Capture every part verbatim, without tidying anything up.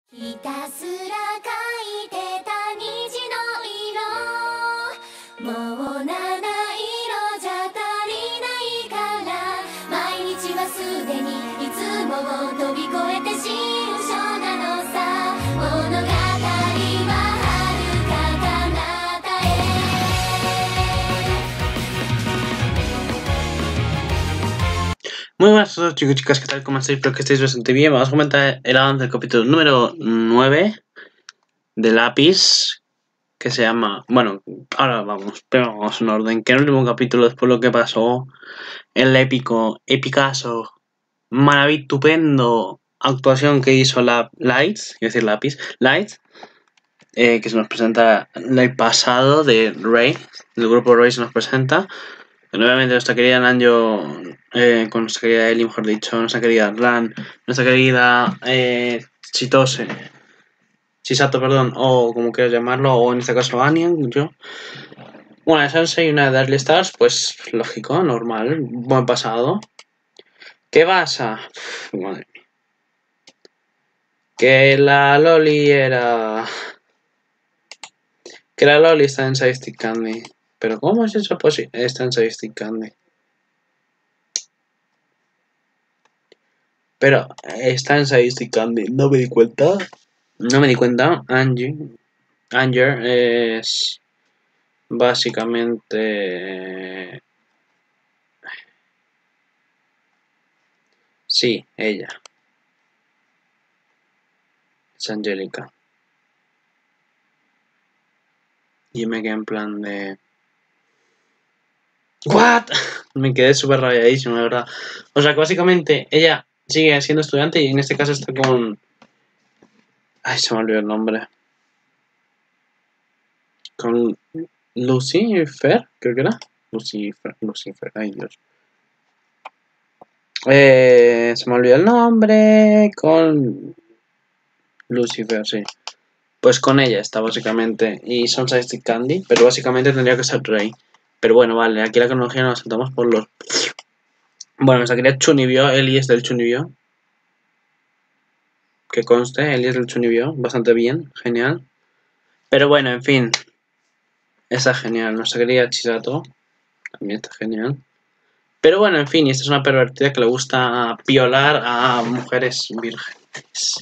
ひたすら描いてた虹の色もう七色じゃ足りないから毎日はすでにいつもを飛び越えて新章なのさ物語は遥か彼方へ Muy buenas a todos chicos y chicas, ¿qué tal? ¿Cómo estáis? Espero que estéis bastante bien. Vamos a comentar el avance del capítulo número nueve de Lápiz, que se llama... Bueno, ahora vamos, pero vamos en orden. Que en el último capítulo, después de lo que pasó, el épico, epicazo, maravitupendo actuación que hizo la Lights, quiero decir Lápiz, Lights, eh, que se nos presenta el pasado de Rey, del grupo Rey se nos presenta. Nuevamente nuestra querida Nanjo, eh, con nuestra querida Ellie, mejor dicho, nuestra querida Ran, nuestra querida eh, Chitose, Chisato, perdón, o como quieras llamarlo, o en este caso Anian, yo. Una de Sunset y una de Early Stars, pues lógico, normal, buen pasado. ¿Qué pasa? Uf, madre mía. Que la Loli era... Que la Loli está en Sadistic Candy. Pero ¿cómo es eso posible? Está en Sadistic Candy. Pero está en Sadistic Candy, no me di cuenta. No me di cuenta. Angie. Anger es básicamente... Sí, ella. Es Angélica. Y me quedé en plan de... ¿What? Me quedé súper rayadísimo, de verdad. O sea que básicamente ella sigue siendo estudiante y en este caso está con... Ay, se me olvidó el nombre. Con Lucifer, creo que era. Lucifer, Lucifer, ay Dios. Eh, se me olvidó el nombre. Con Lucifer, sí. Pues con ella está básicamente. Y son Sadistic Candy, pero básicamente tendría que ser Rey. Pero bueno, vale, aquí la cronología nos saltamos por los... Bueno, nuestra querida Chunibyo, Ellie es del Chunibyo. Que conste, Ellie es del Chunibyo, bastante bien, genial. Pero bueno, en fin. Está genial. Nuestra querida Chisato también está genial. Pero bueno, en fin, y esta es una pervertida que le gusta violar a mujeres vírgenes.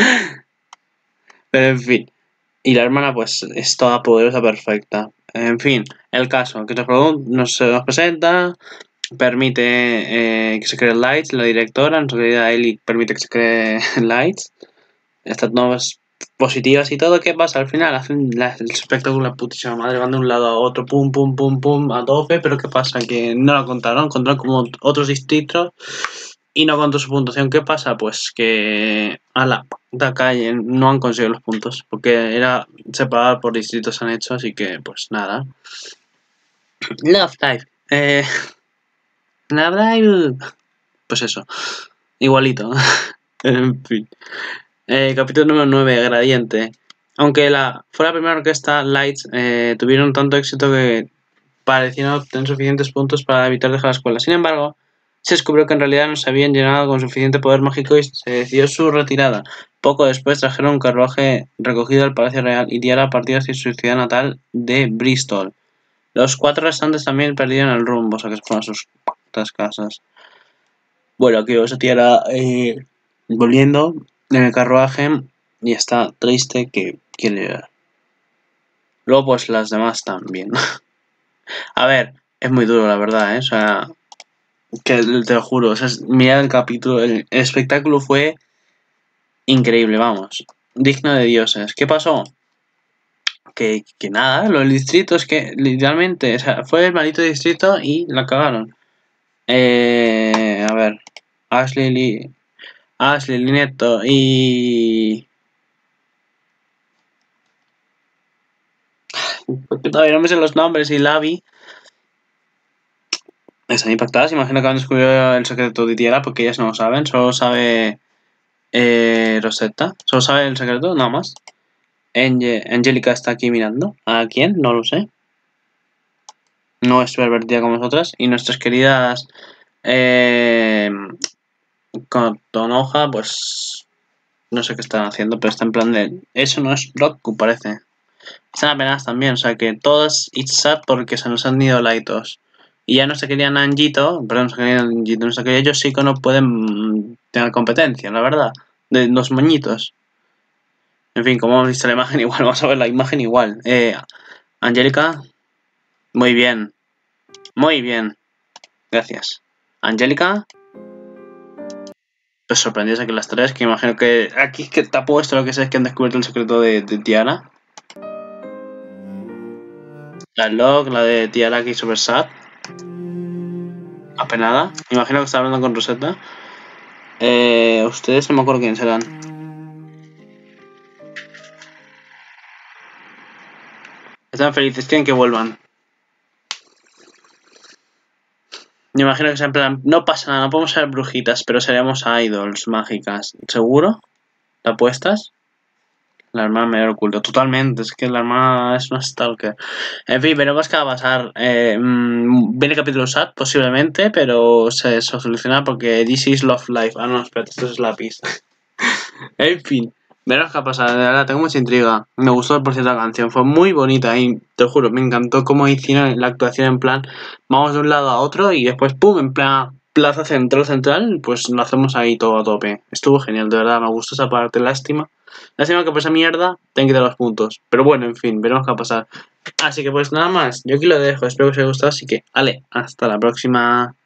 Pero en fin. Y la hermana pues es toda poderosa, perfecta. En fin, el caso que nos, nos, nos presenta, permite eh, que se cree Lights, la directora, en realidad Ellie permite que se cree Lights. Estas nuevas positivas y todo, ¿qué pasa? Al final hacen la, el espectáculo, la putísima madre, van de un lado a otro, pum, pum, pum, pum, a tope, pero ¿qué pasa? Que no lo contaron, contaron como otros distritos y no contó su puntuación. ¿Qué pasa? Pues que a la puta calle no han conseguido los puntos, porque era separado por distritos han hecho, así que pues nada. Love Life. Eh, Love Life. Pues eso, igualito. En fin. Eh, capítulo número nueve, Gradiente. Aunque la fue la primera orquesta, Lights eh, tuvieron tanto éxito que parecieron obtener suficientes puntos para evitar dejar la escuela. Sin embargo, se descubrió que en realidad no se habían llenado con suficiente poder mágico y se decidió su retirada. Poco después trajeron un carruaje recogido al Palacio Real y Tiara partió hacia su ciudad natal de Bristol. Los cuatro restantes también perdieron el rumbo, o sea que se fueron a sus putas casas. Bueno, aquí vemos a Tiara eh, volviendo en el carruaje y está triste que quiere llorar. Luego pues las demás también. A ver, es muy duro la verdad, ¿eh? O sea, que te lo juro, o sea, mirad el capítulo, el, el espectáculo fue increíble, vamos, digno de dioses. ¿Qué pasó? Que, que nada, lo del distrito es que literalmente, o sea, fue el maldito distrito y la cagaron. Eh, a ver, Ashley Lee, Ashley Lineto y... Porque todavía no me sé los nombres y Lavi están impactadas. Imagino que han descubierto el secreto de Tiara porque ellas no lo saben. Solo sabe eh, Rosetta. Solo sabe el secreto, nada más. Ange Angélica está aquí mirando. ¿A quién? No lo sé. No es pervertida como nosotras. Y nuestras queridas eh, con Tonoja, pues No sé qué están haciendo, pero está en plan de... Eso no es Roku, parece. Están apenas también, o sea que todos it's sad porque se nos han ido Laitos. Y ya no se querían Anjito, perdón, no se querían Anjito, no se querían ellos, sí que no pueden tener competencia, la verdad. De los moñitos. En fin, como hemos visto la imagen igual, vamos a ver la imagen igual. Eh, Angélica, muy bien. Muy bien. Gracias. Angélica. Pues sorprendidos aquí las tres, que imagino que aquí es que te ha puesto lo que sé es que han descubierto el secreto de, de Tiara. La log, la de Tiara aquí super sad. Apenada. Imagino que está hablando con Rosetta. Eh, ustedes no me acuerdo quién serán. Están felices, quieren que vuelvan. Me imagino que sea en plan, no pasa nada, no podemos ser brujitas, pero seremos idols mágicas. ¿Seguro? ¿Te apuestas? La hermana mayor oculto. Totalmente, es que la hermana es una stalker. En fin, veremos qué va a pasar. Eh, mmm, viene capítulo S A T posiblemente, pero se, se soluciona porque This is Love Life. Ah, no, espérate, esto es la pista. En fin, veremos qué va a pasar. De verdad, tengo mucha intriga. Me gustó, por cierto, la canción. Fue muy bonita y te juro, me encantó cómo hicieron la actuación en plan, vamos de un lado a otro y después, pum, en plan, plaza central, central, pues lo hacemos ahí todo a tope. Estuvo genial, de verdad, me gustó esa parte, lástima. Lástima que por esa mierda tengo que dar los puntos. Pero bueno, en fin, veremos qué va a pasar. Así que pues nada más, yo aquí lo dejo, espero que os haya gustado, así que, vale, hasta la próxima.